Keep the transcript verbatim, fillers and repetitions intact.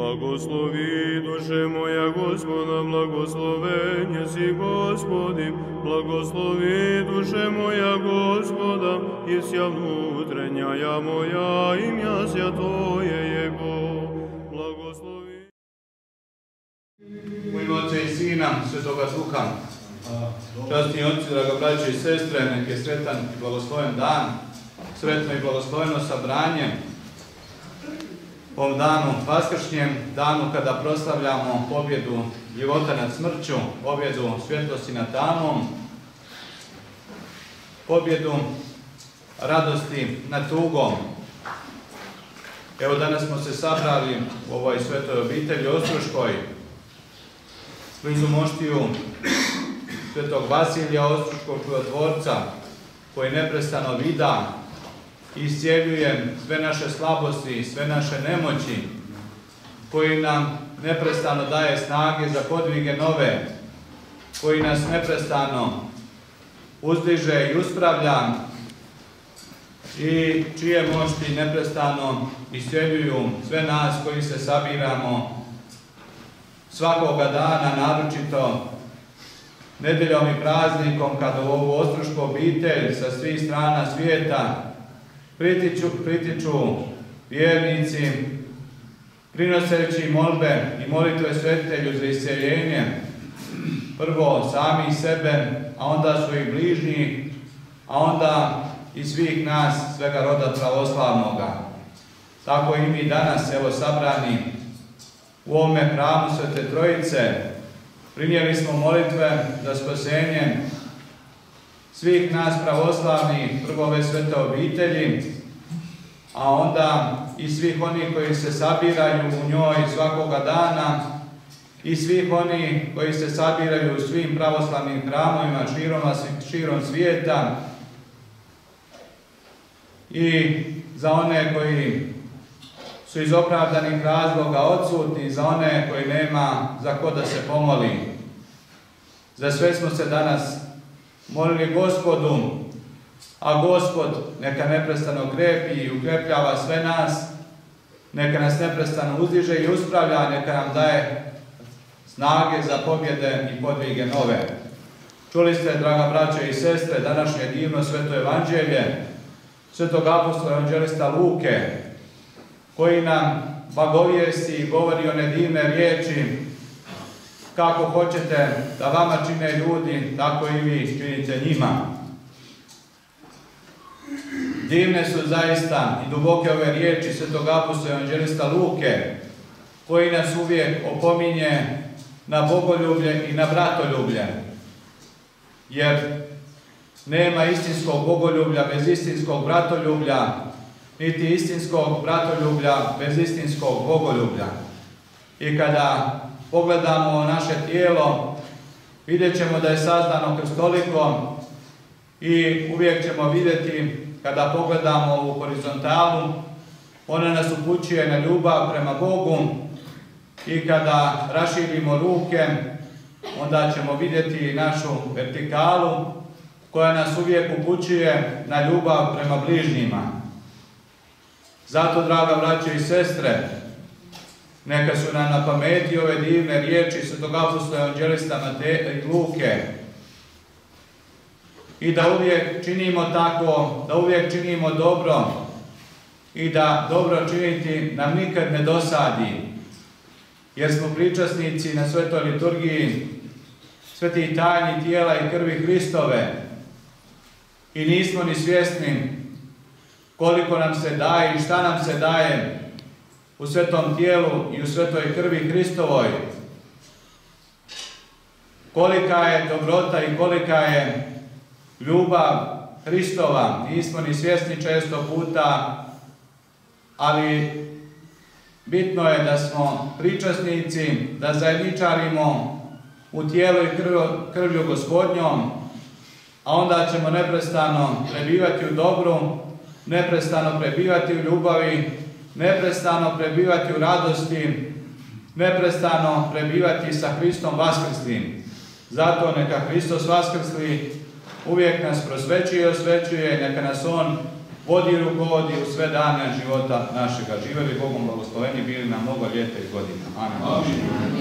Blagoslovi duše moja Gospoda, blagoslovenje si Gospodim, blagoslovi duše moja Gospoda, i sja внутренняя moja, imja Svjatoje Jego. Blagoslovi. U ime Otca i Sina, Svetoga Duha. Časni oci, draga braće i sestre, nek je sretan i blagosloven dan, sretno i blagosloveno sabranje ovom danu vaskršnjem, danu kada proslavljamo pobjedu života nad smrću, pobjedu svjetlosti nad tamom, pobjedu radosti nad tugom. Evo danas smo se sabrali u ovoj svetoj obitelji Ostroškoj, blizu moštiju Svetog Vasilija Ostroškog čudotvorca, koji neprestano vida i iscijeljuje sve naše slabosti, sve naše nemoći, koji nam neprestano daje snage za podvige nove, koji nas neprestano uzdiže i uspravlja i čije mošti neprestano iscijeljuju sve nas koji se sabiramo svakoga dana, naročito nedeljom i praznikom, kada u ovu ostrošku obitelj sa svih strana svijeta pritiču, pritiču vjernici, prinoseći molbe i molitve svetitelju za isceljenje, prvo sami sebe, a onda svojih bližnjih, a onda i svih nas, svega roda pravoslavnoga. Tako i mi danas, evo sabrani u ovome hramu Svete Trojice, prinijeli smo molitve za spasenje svih nas pravoslavnih, prvo ove svete obitelji, a onda i svih onih koji se sabiraju u njoj svakoga dana i svih onih koji se sabiraju u svim pravoslavnim hramovima širom, širom svijeta i za one koji su iz opravdanih razloga odsutni, za one koji nema za ko da se pomoli. Za sve smo se danas molili Gospodu, a Gospod neka neprestano krepi i ukrepljava sve nas, neka nas neprestano uzdiže i uspravlja, neka nam daje snage za pobjede i podvige nove. Čuli ste, draga braće i sestre, današnje divno sveto evanđelje svetog apostola evanđelista Luke, koji nam blagovijesti i govori one divne riječi: kako hoćete da vama čine ljudi, tako i vi činite njima. Divne su zaista i duboke ove riječi svetog apostola evanđelista Luke, koji nas uvijek opominje na bogoljublje i na bratoljublje. Jer nema istinskog bogoljublja bez istinskog bratoljublja, niti istinskog bratoljublja bez istinskog bogoljublja. I kada pogledamo naše tijelo, vidjet ćemo da je sazdano krstolikom i uvijek ćemo vidjeti, kada pogledamo u horizontalu, ona nas upućuje na ljubav prema Bogu, i kada raširimo ruke, onda ćemo vidjeti našu vertikalu koja nas uvijek upućuje na ljubav prema bližnjima. Zato, draga braće i sestre, neka su nam na pameti ove divne riječi svetog apostola evanđelista Luke i da uvijek činimo tako, da uvijek činimo dobro i da dobro činiti nam nikad ne dosadi, jer smo pričasnici na svetoj liturgiji svetih tajni tijela i krvi Hristove i nismo ni svjesni koliko nam se daje i šta nam se daje u svetom tijelu i u svetoj krvi Hristovoj. Kolika je dobrota i kolika je ljubav Hristova, nismo ni svjesni često puta, ali bitno je da smo pričasnici, da zajedničarimo u tijelu i krvlju Gospodnjom, a onda ćemo neprestano prebivati u dobru, neprestano prebivati u ljubavi, neprestano prebivati u radosti, neprestano prebivati sa Hristom vaskrslim. Zato neka Hristos vaskrsli uvijek nas prosvećuje i osvećuje, neka nas On vodi i rukovodi u sve dane života našega. Živeli Bogom blagosloveni, bili na mnogo ljeta i godina. Amen. Amin.